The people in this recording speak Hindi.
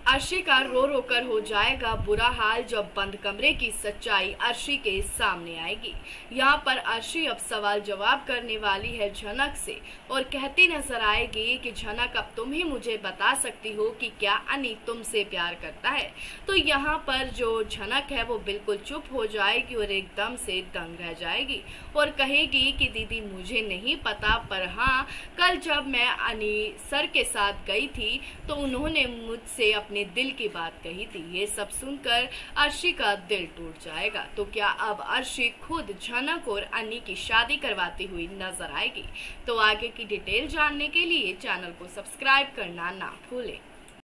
अर्शी का रो रो कर हो जाएगा बुरा हाल जब बंद कमरे की सच्चाई अर्शी के सामने आएगी। यहाँ पर अर्शी अब सवाल जवाब करने वाली है झनक से और कहती नजर आएगी कि झनक, अब तुम ही मुझे बता सकती हो कि क्या अनी तुमसे प्यार करता है। तो यहाँ पर जो झनक है वो बिल्कुल चुप हो जाएगी और एकदम से दंग रह जाएगी और कहेगी कि दीदी मुझे नहीं पता, पर हाँ कल जब मैं अनी सर के साथ गई थी तो उन्होंने मुझसे अपने दिल की बात कही थी। ये सब सुनकर अर्शी का दिल टूट जाएगा। तो क्या अब अर्शी खुद झनक और अनी की शादी करवाती हुई नजर आएगी? तो आगे की डिटेल जानने के लिए चैनल को सब्सक्राइब करना ना भूलें।